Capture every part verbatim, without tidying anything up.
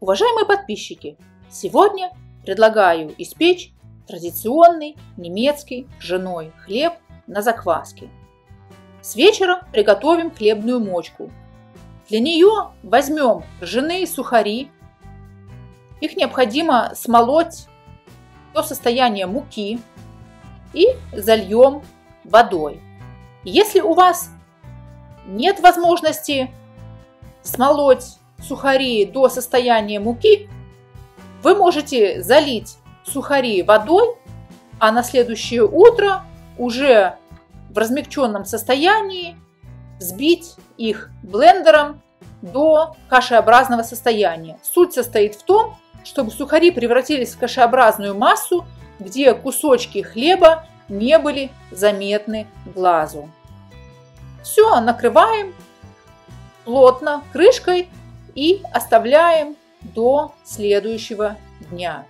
Уважаемые подписчики, сегодня предлагаю испечь традиционный немецкий ржаной хлеб на закваске. С вечера приготовим хлебную мочку. Для нее возьмем ржаные сухари. Их необходимо смолоть до состояния муки и зальем водой. Если у вас нет возможности смолоть сухари до состояния муки, вы можете залить сухари водой, а на следующее утро уже в размягченном состоянии взбить их блендером до кашеобразного состояния. Суть состоит в том, чтобы сухари превратились в кашеобразную массу, где кусочки хлеба не были заметны глазу. Все, накрываем плотно крышкой и оставляем до следующего дня.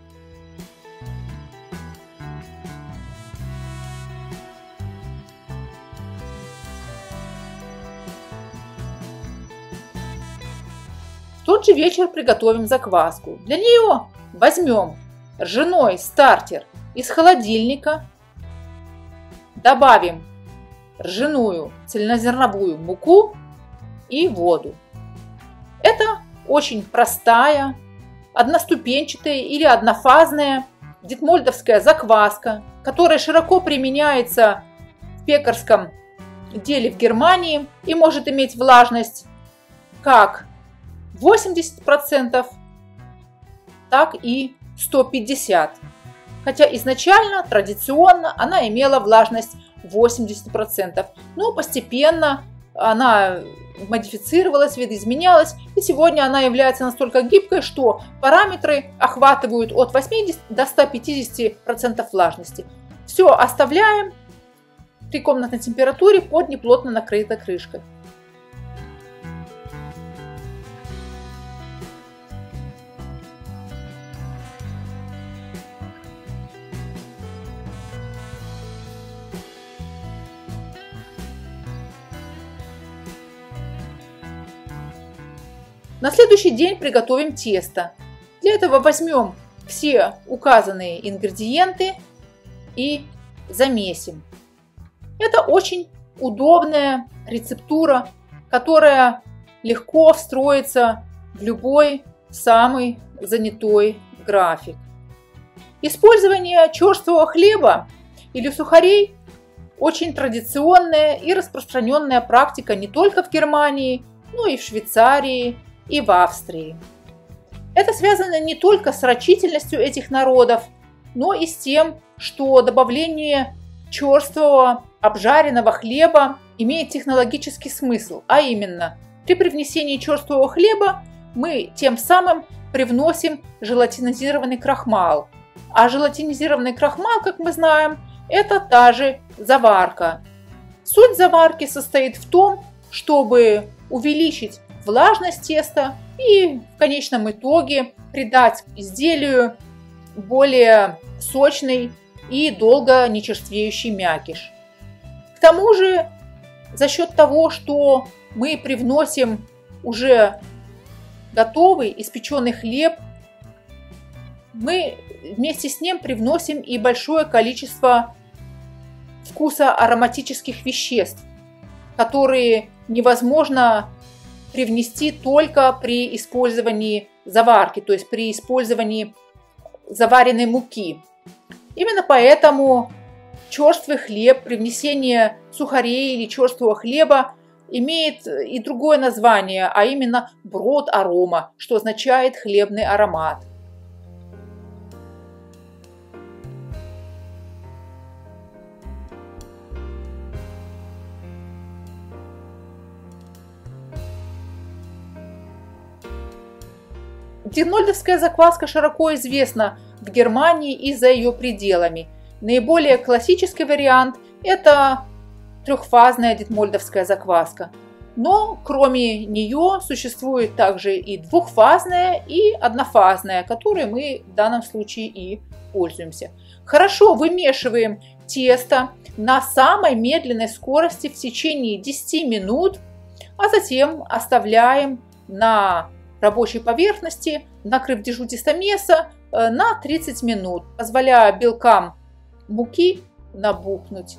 В тот же вечер приготовим закваску. Для нее возьмем ржаной стартер из холодильника, добавим ржаную цельнозерновую муку и воду. Это очень простая, одноступенчатая или однофазная детмольдовская закваска, которая широко применяется в пекарском деле в Германии и может иметь влажность как восемьдесят процентов, так и сто пятьдесят процентов. Хотя изначально, традиционно, она имела влажность восемьдесят процентов, но постепенно она модифицировалась, видоизменялась, и сегодня она является настолько гибкой, что параметры охватывают от восьмидесяти до ста пятидесяти процентов влажности. Все оставляем при комнатной температуре под неплотно накрытой крышкой. На следующий день приготовим тесто. Для этого возьмем все указанные ингредиенты и замесим. Это очень удобная рецептура, которая легко встроится в любой самый занятой график. Использование черствого хлеба или сухарей очень традиционная и распространенная практика не только в Германии, но и в Швейцарии и в Австрии. Это связано не только с рачительностью этих народов, но и с тем, что добавление черствого обжаренного хлеба имеет технологический смысл, а именно при привнесении черствого хлеба мы тем самым привносим желатинизированный крахмал. А желатинизированный крахмал, как мы знаем, это та же заварка. Суть заварки состоит в том, чтобы увеличить влажность теста и в конечном итоге придать изделию более сочный и долго не черствеющий мякиш. К тому же, за счет того, что мы привносим уже готовый испеченный хлеб, мы вместе с ним привносим и большое количество вкуса ароматических веществ, которые невозможно привнести только при использовании заварки, то есть при использовании заваренной муки. Именно поэтому черствый хлеб, привнесение сухарей или черствого хлеба имеет и другое название, а именно брот-арома, что означает хлебный аромат. Детмольдовская закваска широко известна в Германии и за ее пределами. Наиболее классический вариант – это трехфазная детмольдовская закваска. Но кроме нее существует также и двухфазная, и однофазная, которой мы в данном случае и пользуемся. Хорошо вымешиваем тесто на самой медленной скорости в течение десяти минут, а затем оставляем на рабочей поверхности, накрыв дежу тестомеса на тридцать минут, позволяя белкам муки набухнуть.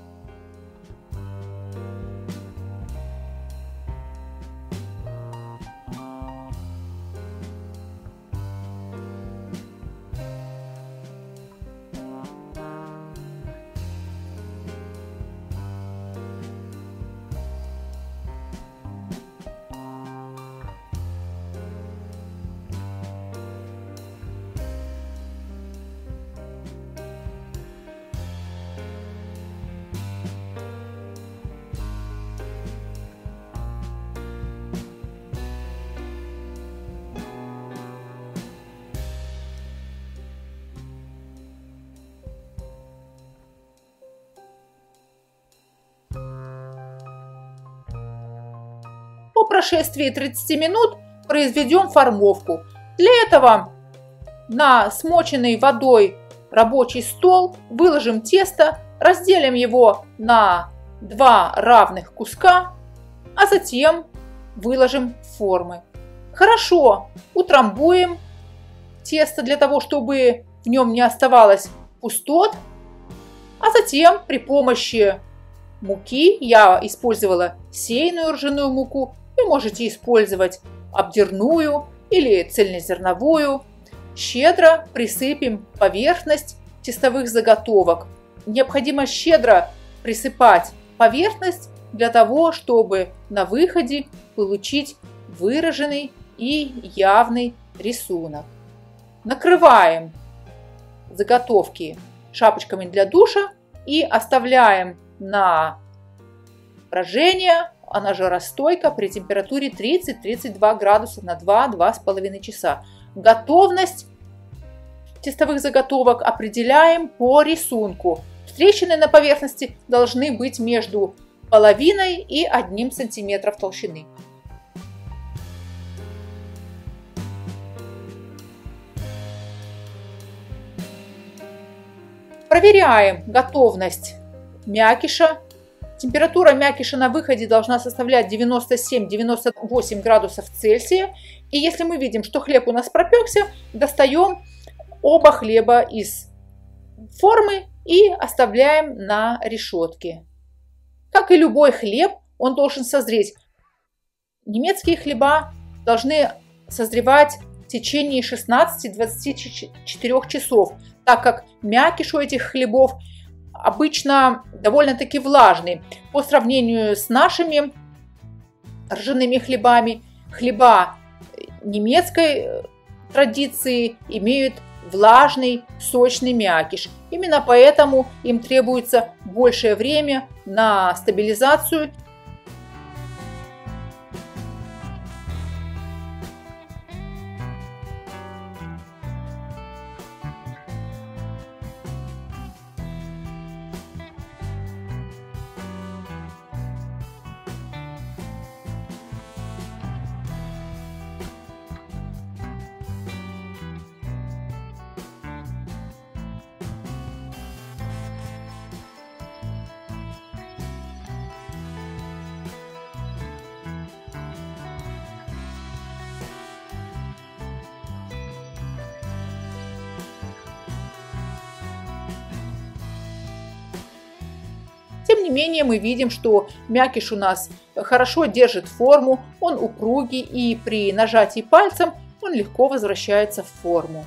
По прошествии тридцати минут произведем формовку. Для этого на смоченный водой рабочий стол выложим тесто, разделим его на два равных куска, а затем выложим в формы. Хорошо утрамбуем тесто для того, чтобы в нем не оставалось пустот, а затем при помощи муки, я использовала сеянную ржаную муку, вы можете использовать обдирную или цельнозерновую, щедро присыпем поверхность тестовых заготовок. Необходимо щедро присыпать поверхность для того, чтобы на выходе получить выраженный и явный рисунок. Накрываем заготовки шапочками для душа и оставляем на брожение. Она жаростойка при температуре тридцать-тридцать два градуса на два-два с половиной часа. Готовность тестовых заготовок определяем по рисунку. Трещины на поверхности должны быть между половиной и одним сантиметром толщины. Проверяем готовность мякиша. Температура мякиша на выходе должна составлять девяносто семь — девяносто восемь градусов Цельсия. И если мы видим, что хлеб у нас пропекся, достаем оба хлеба из формы и оставляем на решетке. Как и любой хлеб, он должен созреть. Немецкие хлеба должны созревать в течение шестнадцати — двадцати четырёх часов, так как мякиш у этих хлебов обычно довольно-таки влажный. По сравнению с нашими ржаными хлебами, хлеба немецкой традиции имеют влажный, сочный мякиш. Именно поэтому им требуется большее время на стабилизацию. Тем не менее, мы видим, что мякиш у нас хорошо держит форму, он упругий, и при нажатии пальцем он легко возвращается в форму.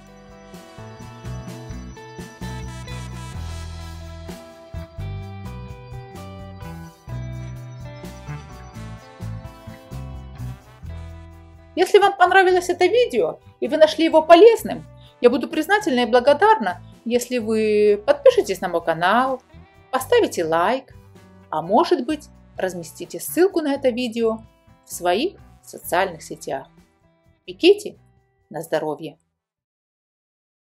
Если вам понравилось это видео и вы нашли его полезным, я буду признательна и благодарна, если вы подпишитесь на мой канал, поставите лайк, а может быть, разместите ссылку на это видео в своих социальных сетях. Пеките на здоровье!